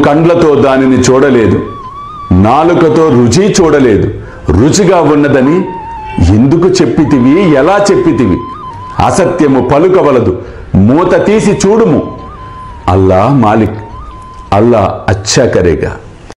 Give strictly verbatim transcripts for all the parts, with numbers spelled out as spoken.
కండ్లతో దానిని చూడలేదు, నాలుకతో రుచి చూడలేదు. రుచిగా ఉన్నదని ఎందుకు చెప్పితివి, ఎలా చెప్పితివి? అసత్యము పలుకవలదు, మూత తీసి చూడుము. అల్లా మాలిక్, అల్లా అచ్చా కరేగా.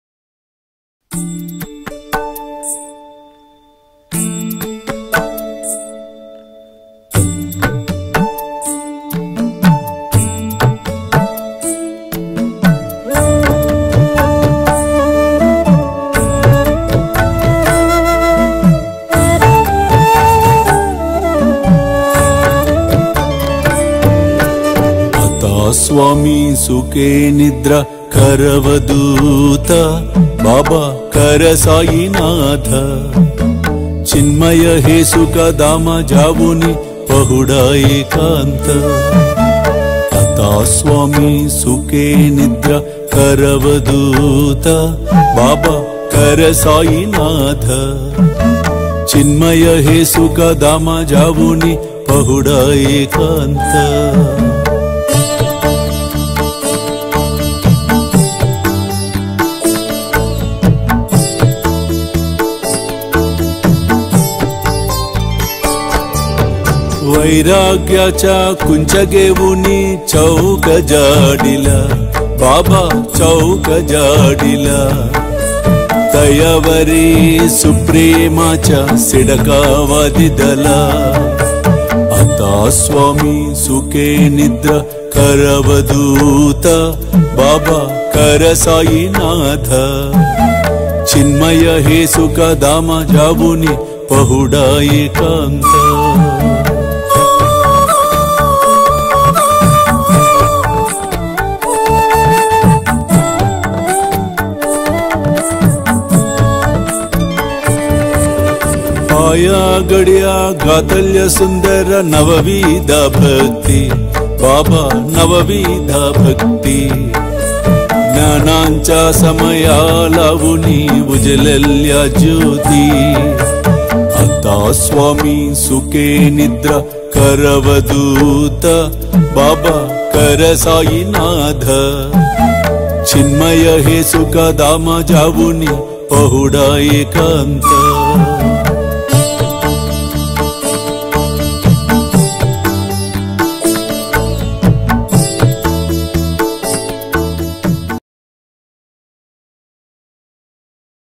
स्वामी सुखे निद्रा करवदूत बाबा कर साईनाथ चिन्मय हे सुख दाम जावुनि पहुडा एकांत अता स्वामी सुखे निद्रा करवदूत बाबा कर साईनाथ चिन्मय हे सुख दाम जावुनि पहुडा एकांत वैराग्याच्या कुंचगेवुनी चौक जाडिला बाबा चौक जाडिला दयावरी सुप्रेमाच्या सिडकावादिदला आता स्वामी सुखे निद्रा करवदूत बाबा कर साईनाथ चिन्मय हे सुख दाम जावुनि पहुडा एकांत आया गड्या गातल्य सुंदर नवविध भक्ति बाबा नवविध भक्ति ज्ञानांचा समया लावुनी उजलल्या ज्योती आता स्वामी सुखे निद्रा करवदूत बाबा कर साईनाथ चिन्मय हे सुख दाम जावुनी पहुडा एकांत